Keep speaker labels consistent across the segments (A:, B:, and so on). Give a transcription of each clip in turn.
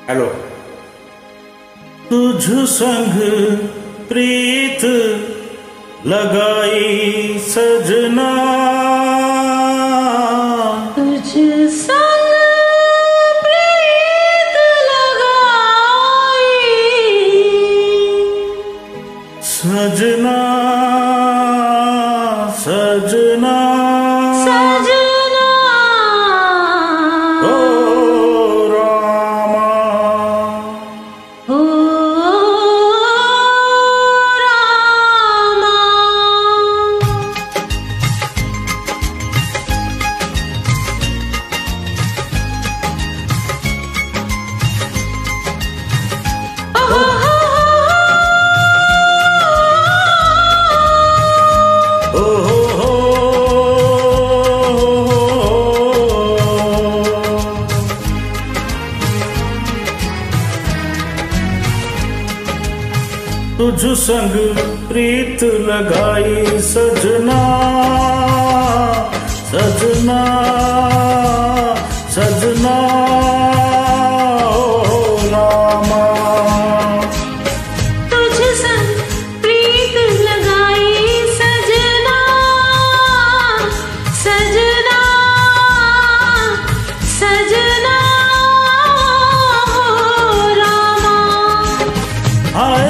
A: Hello. तुझ संग प्रीत लगाई सजना,
B: तुझ संग प्रीत लगाई
A: सजना सजना
B: सजना,
A: ओ रामा,
B: ओ रामा।
A: तुझ संग प्रीत लगाई सजना सजना सजना, ओ रामा।
B: तुझ संग प्रीत लगाई सजना सजना सजना, ओ रामा।
A: हाय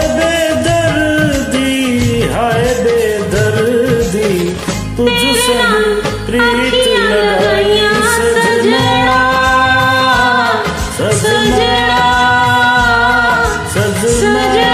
A: बेदर्दी तुझ संग प्रीत लगाई सजना सजना सजना,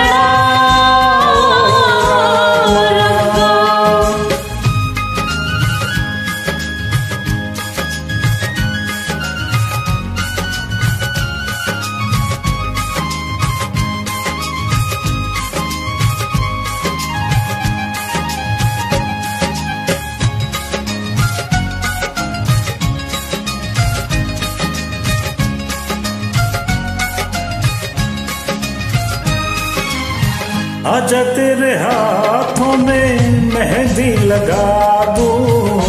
A: आजा तेरे हाथों में मेहंदी लगा दूं,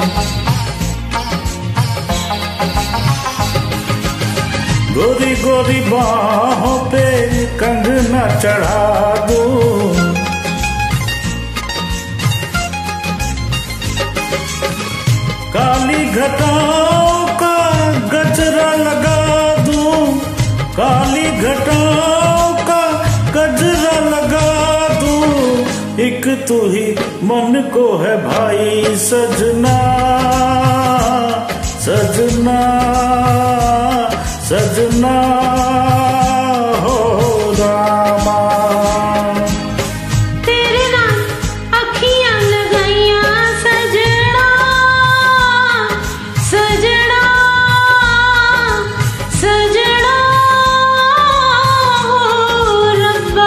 A: गोरी गोरी बाहों पे कंगना चढ़ा दूं, काली घटाओं का गजरा लगा दूं, काली घटाओं का गजरा लगा दूं, एक तू ही मन को है भाई सजना सजना सजना, हो रामा।
B: तेरे नाम अखियां लगाइयां सजना सजना सजना, ओ रब्बा।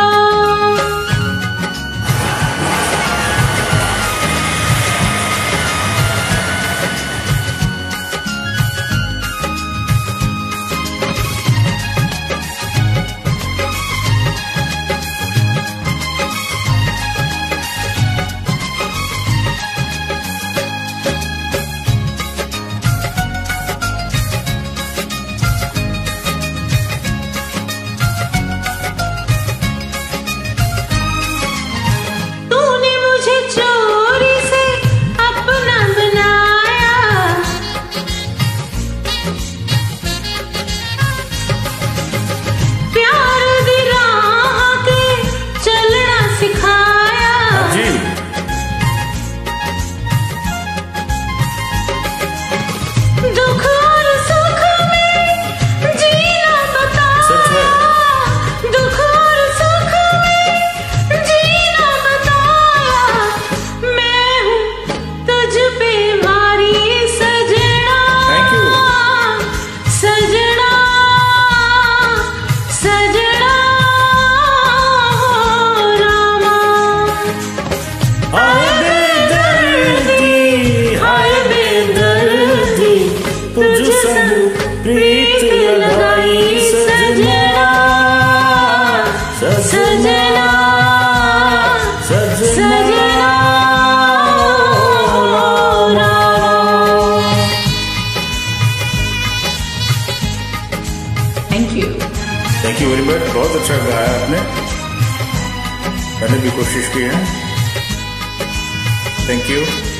A: प्रीत लगाई सजना सजना सजना।
B: Thank you.
A: Thank you very much, बहुत अच्छा गाया आपने, मैंने भी कोशिश की है। Thank you.